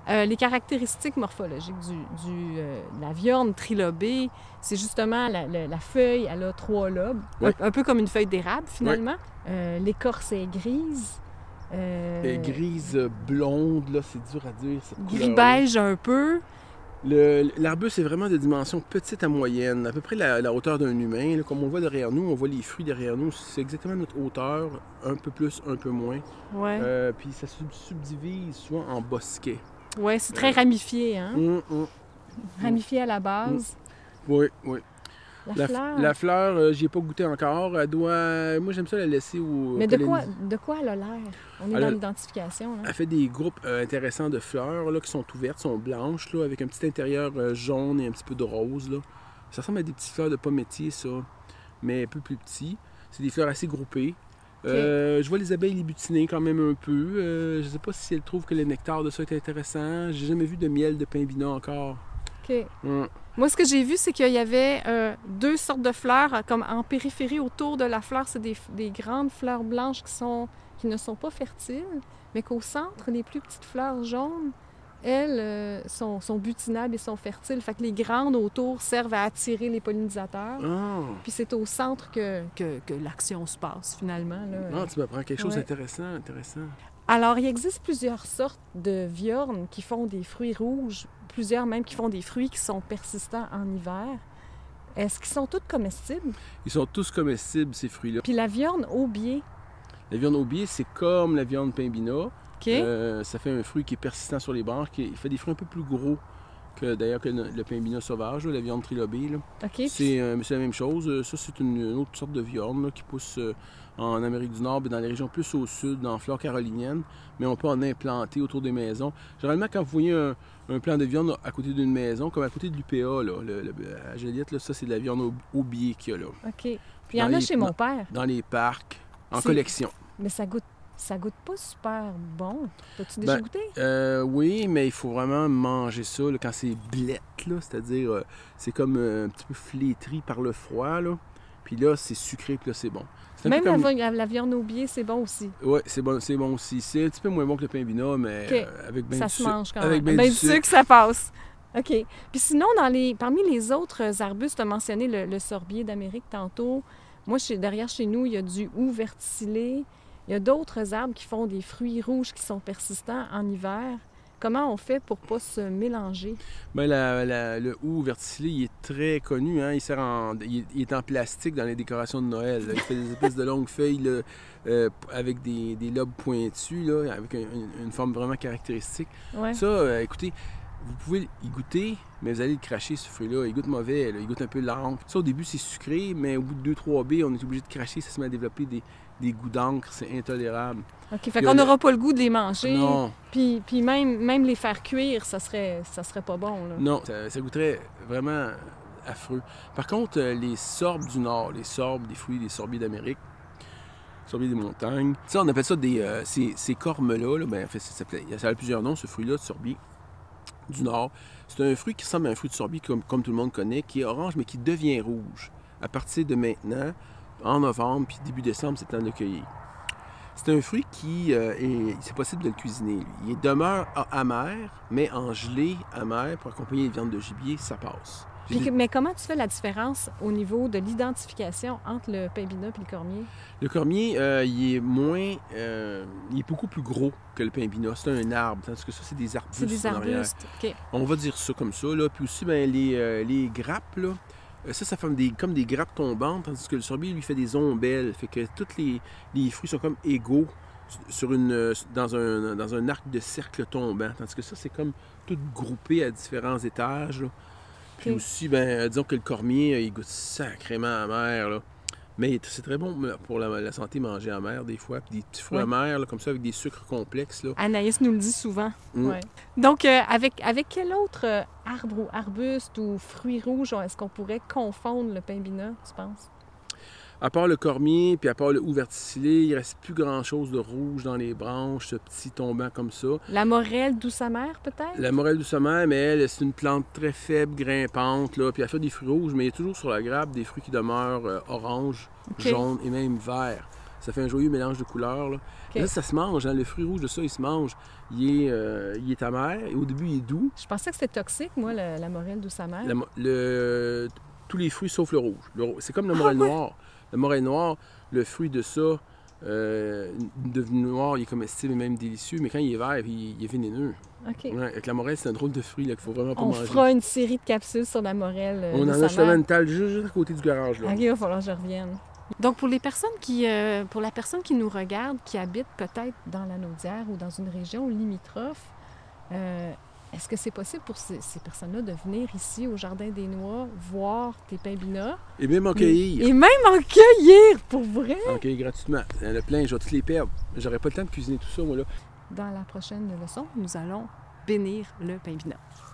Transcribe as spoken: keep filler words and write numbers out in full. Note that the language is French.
Euh, les caractéristiques morphologiques du, du, euh, de la viorne trilobée, c'est justement la, la, la feuille, elle a trois lobes, ouais. un, un peu comme une feuille d'érable finalement. Ouais. Euh, l'écorce est grise. Euh... Et grise blonde, là, c'est dur à dire. Gris-beige un peu. L'arbuste est vraiment de dimension petite à moyenne, à peu près la, la hauteur d'un humain. Là, comme on le voit derrière nous, on voit les fruits derrière nous, c'est exactement notre hauteur, un peu plus, un peu moins. Ouais. Euh, puis ça se subdivise souvent en bosquets. Oui, c'est très euh... ramifié, hein? Hum, hum, ramifié à la base. Hum. Oui, oui. La, la fleur, la fleur euh, j'y ai pas goûté encore. Elle doit... Moi, j'aime ça la laisser au... Mais de quoi, de quoi elle a l'air? On est elle dans l'identification. Elle fait des groupes euh, intéressants de fleurs là, qui sont ouvertes, sont blanches, là, avec un petit intérieur euh, jaune et un petit peu de rose. Là. Ça ressemble à des petites fleurs de pommier, ça, mais un peu plus petits. C'est des fleurs assez groupées. Okay. Euh, je vois les abeilles les butiner quand même un peu. Euh, je ne sais pas si elles trouvent que le nectar de ça est intéressant. J'ai jamais vu de miel de pimbina encore. OK. Hum. Moi, ce que j'ai vu, c'est qu'il y avait euh, deux sortes de fleurs, comme en périphérie, autour de la fleur, c'est des, des grandes fleurs blanches qui, sont, qui ne sont pas fertiles, mais qu'au centre, les plus petites fleurs jaunes, elles, euh, sont, sont butinables et sont fertiles. Fait que les grandes autour servent à attirer les pollinisateurs. Oh. Puis c'est au centre que, que, que l'action se passe, finalement. Là. Ah, tu m'apprends quelque chose ouais. d'intéressant, intéressant. Alors, il existe plusieurs sortes de viornes qui font des fruits rouges, plusieurs même qui font des fruits qui sont persistants en hiver. Est-ce qu'ils sont tous comestibles? Ils sont tous comestibles, ces fruits-là. Puis la viorne aubier? La viorne aubier, c'est comme la viorne pimbina. Okay. Euh, ça fait un fruit qui est persistant sur les branches, qui fait des fruits un peu plus gros que d'ailleurs que le pimbina sauvage, là, la viorne trilobée. Okay. C'est euh, la même chose. Ça, c'est une, une autre sorte de viorne là, qui pousse euh, en Amérique du Nord, dans les régions plus au sud, dans la flore carolinienne, mais on peut en implanter autour des maisons. Généralement, quand vous voyez un, un plant de viorne à côté d'une maison, comme à côté de l'U P A, là, le, le, à Joliette, là, ça, c'est de la viorne aubier qu'il y a là. OK. Puis il y en a les, chez mon père. Dans les parcs, en collection. Mais ça goûte Ça goûte pas super bon. T'as-tu déjà ben, goûté? Euh, oui, mais il faut vraiment manger ça là, quand c'est blette, c'est-à-dire euh, c'est comme euh, un petit peu flétri par le froid. Là. Puis là, c'est sucré, puis là, c'est bon. Même comme... la, la viande aubier, c'est bon aussi. Oui, c'est bon, c'est bon aussi. C'est un petit peu moins bon que le pimbina, mais okay. euh, avec bien ça du se sucre. mange quand avec même. Ben ben du sucre, sucre, ça passe. OK. Puis sinon, dans les, parmi les autres arbustes, tu as mentionné le, le sorbier d'Amérique tantôt. Moi, chez, derrière chez nous, il y a du hou verticillé. Il y a d'autres arbres qui font des fruits rouges qui sont persistants en hiver. Comment on fait pour ne pas se mélanger? Bien, la, la, le hou verticillé, il est très connu. Hein? Il, sert en, il, il est en plastique dans les décorations de Noël. Là. Il fait des espèces de longues feuilles là, euh, avec des, des lobes pointus, là, avec un, une, une forme vraiment caractéristique. Ouais. Ça, euh, écoutez, vous pouvez y goûter, mais vous allez le cracher, ce fruit-là. Il goûte mauvais, là. Il goûte un peu l'encre. Ça, au début, c'est sucré, mais au bout de deux trois baies, on est obligé de cracher. Ça se met à développer des, des goûts d'encre. C'est intolérable. OK, fait qu'on n'aura le... pas le goût de les manger. Non. Puis, puis même, même les faire cuire, ça serait, ça serait pas bon, là. Non, ça, ça goûterait vraiment affreux. Par contre, les sorbes du Nord, les sorbes, des fruits, des sorbiers d'Amérique, sorbiers des montagnes, ça, on appelle ça des... Euh, ces, ces cormes-là, là, ben, en fait, ça, ça a plusieurs noms, ce fruit-là, de sorbier du Nord. C'est un fruit qui ressemble à un fruit de sorbier, comme, comme tout le monde connaît, qui est orange, mais qui devient rouge. À partir de maintenant, en novembre, puis début décembre, c'est le temps de le cueillir. C'est un fruit qui euh, est... C'est possible de le cuisiner, lui. Il demeure amer, mais en gelée amer, pour accompagner les viandes de gibier, ça passe. Puis, mais comment tu fais la différence au niveau de l'identification entre le pimbina et le cormier? Le cormier, euh, il est moins... Euh, il est beaucoup plus gros que le pimbina. C'est un arbre, tandis que ça, c'est des arbustes. C'est des arbustes, OK. On va dire ça comme ça, là. Puis aussi, ben, les, euh, les grappes, là, ça, ça fait des, comme des grappes tombantes, tandis que le sorbier, lui, fait des ombelles. Fait que tous les, les fruits sont comme égaux sur une, dans, un, dans un arc de cercle tombant. Tandis que ça, c'est comme tout groupé à différents étages, là. Puis okay. aussi, ben, disons que le cormier, il goûte sacrément amer, là. Mais c'est très bon pour la, la santé manger amer des fois. Puis des petits fruits ouais. amers, là, comme ça, avec des sucres complexes. Là. Anaïs nous le dit souvent. Mm. Ouais. Donc, euh, avec, avec quel autre euh, arbre ou arbuste ou fruit rouge est-ce qu'on pourrait confondre le pimbina, tu penses? À part le cormier, puis à part le hou verticillé, il ne reste plus grand-chose de rouge dans les branches, ce petit tombant comme ça. La morelle douce amère, peut-être? La morelle douce amère, mais elle, c'est une plante très faible, grimpante, là, puis elle fait des fruits rouges, mais il y a toujours sur la grappe des fruits qui demeurent euh, orange, okay. jaune et même vert. Ça fait un joyeux mélange de couleurs. Là, Okay. là ça se mange, hein, le fruit rouge de ça, il se mange. Il est, euh, il est amer, et au début, il est doux. Je pensais que c'était toxique, moi, la, la morelle douce amère. La mo- le- tous les fruits sauf le rouge. Le ro- c'est comme la Ah, morelle ouais. noire. La morelle noire, le fruit de ça, euh, devenu noir, il est comestible et même délicieux, mais quand il est vert, il, il est vénéneux. OK. Ouais, avec la morelle, c'est un drôle de fruit là, qu'il faut vraiment pas On manger. fera une série de capsules sur la morelle euh, On en douce a amère. justement une table juste, juste à côté du garage. Là. OK, il va falloir que je revienne. Donc, pour les personnes qui, euh, pour la personne qui nous regarde, qui habite peut-être dans la Naudière ou dans une région limitrophe, euh, est-ce que c'est possible pour ces, ces personnes-là de venir ici au Jardin des Noix, voir tes pimbina? Et même en cueillir. Et même en cueillir, pour vrai! En cueillir gratuitement. Il y en a plein, je vais tous les perdre. J'aurais pas le temps de cuisiner tout ça, moi, là. Dans la prochaine leçon, nous allons bénir le pimbina.